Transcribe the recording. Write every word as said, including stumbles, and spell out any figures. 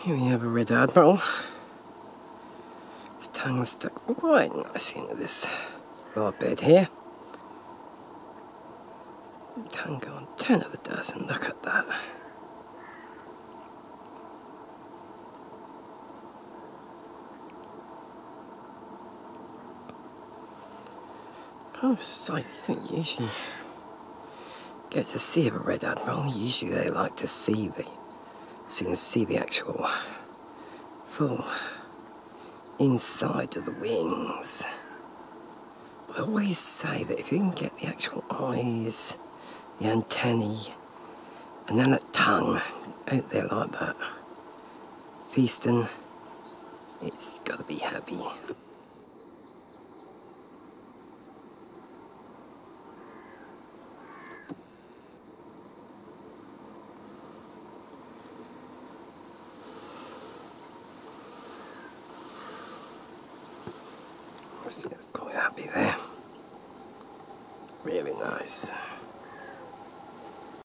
Here we have a red admiral. His tongue stuck quite nicely into this flower bed here. Tongue gone ten of a dozen, look at that. Kind of sight you don't usually get to see of a red admiral. Usually they like to see the, so you can see the actual full inside of the wings. But I always say that if you can get the actual eyes, the antennae, and then that tongue out there like that, feasting, it's got to be happy. See, it's quite happy there. Really nice.